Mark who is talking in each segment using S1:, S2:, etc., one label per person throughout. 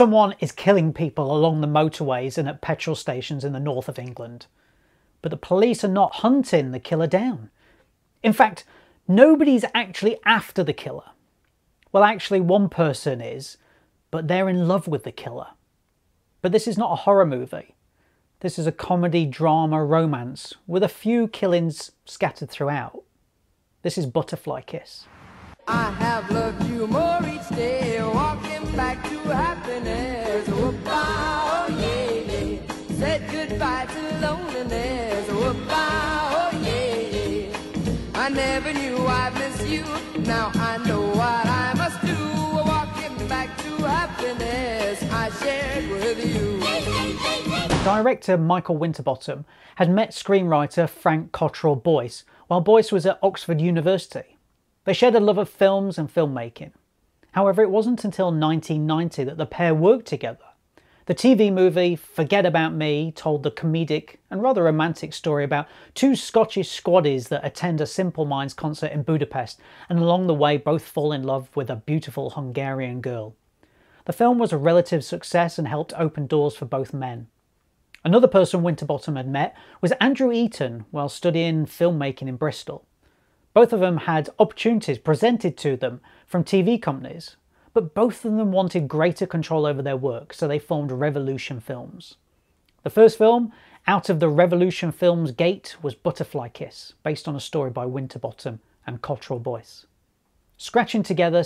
S1: Someone is killing people along the motorways and at petrol stations in the north of England. But the police are not hunting the killer down. In fact, nobody's actually after the killer. Well, actually one person is, but they're in love with the killer. But this is not a horror movie. This is a comedy, drama, romance with a few killings scattered throughout. This is Butterfly Kiss.
S2: I have loved you more each day, walking back to happiness. Oh, yeah, yeah. Said goodbye to loneliness. Oh, yeah, yeah. I never knew I'd miss you. Now I know what I must do. Walking back to happiness I shared with you.
S1: Director Michael Winterbottom had met screenwriter Frank Cottrell Boyce while Boyce was at Oxford University. They shared a love of films and filmmaking. However, it wasn't until 1990 that the pair worked together. The TV movie Forget About Me told the comedic and rather romantic story about two Scottish squaddies that attend a Simple Minds concert in Budapest and along the way both fall in love with a beautiful Hungarian girl. The film was a relative success and helped open doors for both men. Another person Winterbottom had met was Andrew Eaton while studying filmmaking in Bristol. Both of them had opportunities presented to them from TV companies, but both of them wanted greater control over their work, so they formed Revolution Films. The first film out of the Revolution Films gate was Butterfly Kiss, based on a story by Winterbottom and Cottrell Boyce. Scratching together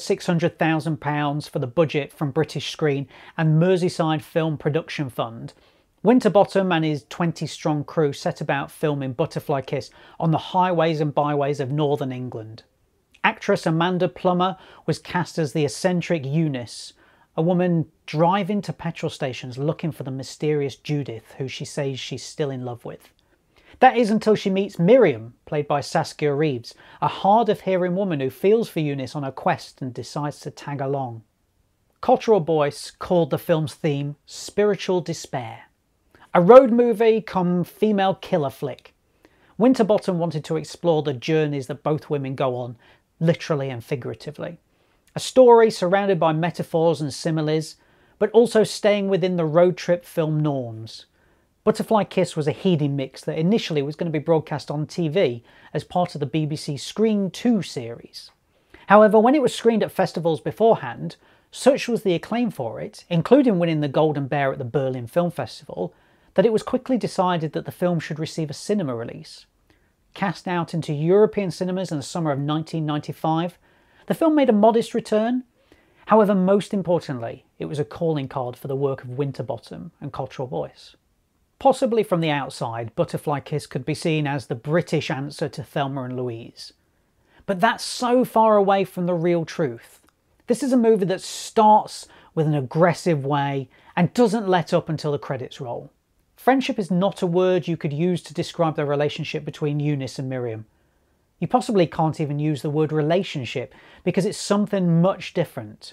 S1: £600,000 for the budget from British Screen and Merseyside Film Production Fund, Winterbottom and his 20-strong crew set about filming Butterfly Kiss on the highways and byways of northern England. Actress Amanda Plummer was cast as the eccentric Eunice, a woman driving to petrol stations looking for the mysterious Judith, who she says she's still in love with. That is until she meets Miriam, played by Saskia Reeves, a hard-of-hearing woman who feels for Eunice on her quest and decides to tag along. Cottrell Boyce called the film's theme Spiritual Despair. A road movie come female killer flick. Winterbottom wanted to explore the journeys that both women go on, literally and figuratively. A story surrounded by metaphors and similes, but also staying within the road trip film norms. Butterfly Kiss was a heady mix that initially was going to be broadcast on TV as part of the BBC Screen 2 series. However, when it was screened at festivals beforehand, such was the acclaim for it, including winning the Golden Bear at the Berlin Film Festival, that it was quickly decided that the film should receive a cinema release. Cast out into European cinemas in the summer of 1995, the film made a modest return. However, most importantly, it was a calling card for the work of Winterbottom and Cottrell Boyce. Possibly from the outside, Butterfly Kiss could be seen as the British answer to Thelma and Louise. But that's so far away from the real truth. This is a movie that starts with an aggressive way and doesn't let up until the credits roll. Friendship is not a word you could use to describe the relationship between Eunice and Miriam. You possibly can't even use the word relationship because it's something much different.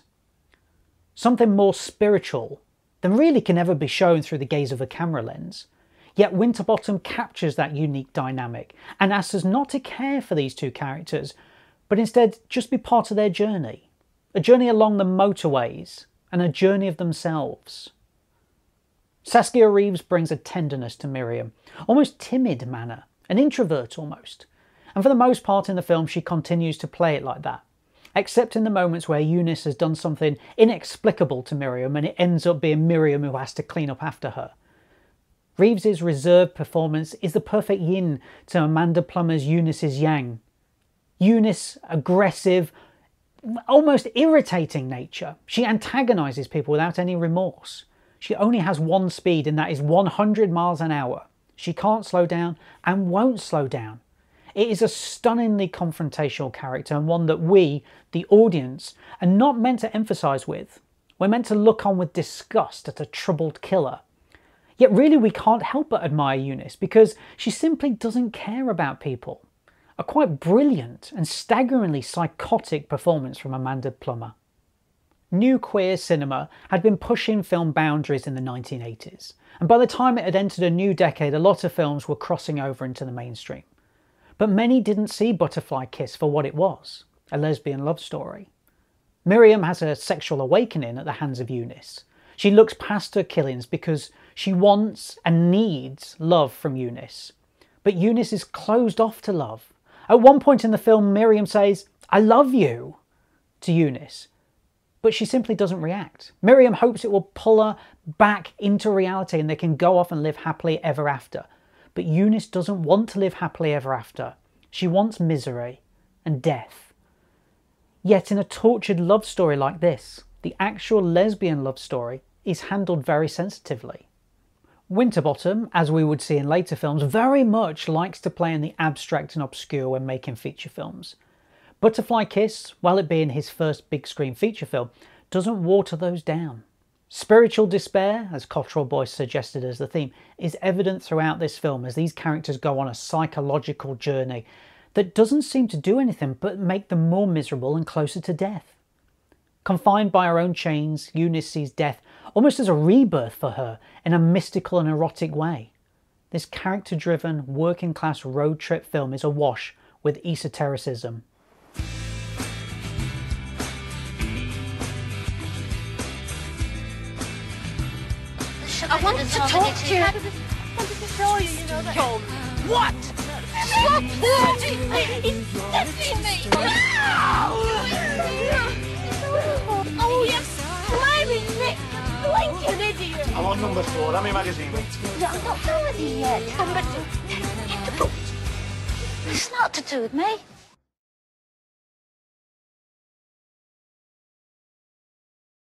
S1: Something more spiritual than really can ever be shown through the gaze of a camera lens. Yet Winterbottom captures that unique dynamic and asks us not to care for these two characters, but instead just be part of their journey. A journey along the motorways and a journey of themselves. Saskia Reeves brings a tenderness to Miriam, almost timid manner, an introvert almost. And for the most part in the film she continues to play it like that, except in the moments where Eunice has done something inexplicable to Miriam and it ends up being Miriam who has to clean up after her. Reeves's reserved performance is the perfect yin to Amanda Plummer's Eunice's yang. Eunice, aggressive, almost irritating nature. She antagonises people without any remorse. She only has one speed and that is 100 miles an hour. She can't slow down and won't slow down. It is a stunningly confrontational character and one that we, the audience, are not meant to empathise with. We're meant to look on with disgust at a troubled killer. Yet really we can't help but admire Eunice because she simply doesn't care about people. A quite brilliant and staggeringly psychotic performance from Amanda Plummer. New queer cinema had been pushing film boundaries in the 1980s, and by the time it had entered a new decade, a lot of films were crossing over into the mainstream. But many didn't see Butterfly Kiss for what it was, a lesbian love story. Miriam has a sexual awakening at the hands of Eunice. She looks past her killings because she wants and needs love from Eunice. But Eunice is closed off to love. At one point in the film, Miriam says, "I love you," to Eunice, but she simply doesn't react. Miriam hopes it will pull her back into reality and they can go off and live happily ever after. But Eunice doesn't want to live happily ever after. She wants misery and death. Yet in a tortured love story like this, the actual lesbian love story is handled very sensitively. Winterbottom, as we would see in later films, very much likes to play in the abstract and obscure when making feature films. Butterfly Kiss, while it being his first big screen feature film, doesn't water those down. Spiritual despair, as Cottrell Boyce suggested as the theme, is evident throughout this film as these characters go on a psychological journey that doesn't seem to do anything but make them more miserable and closer to death. Confined by her own chains, Eunice sees death almost as a rebirth for her in a mystical and erotic way. This character-driven, working-class road trip film is awash with esotericism.
S3: I wanted to talk to you. I wanted to show you, you know that. What? Stop hurting me! It's touching me! Oh, you're blaming me! Blinking idiot!
S4: I'm on number 4. How many magazines?
S3: No, I'm not done with you yet. Number 2. It's not to do with me.